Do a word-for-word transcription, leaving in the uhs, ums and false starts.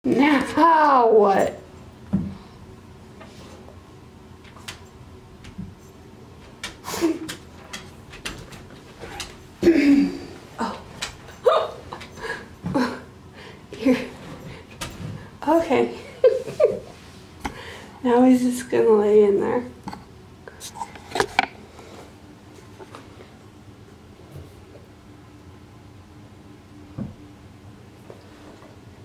Now what? Oh. Here. Okay. Now he's just gonna lay in there.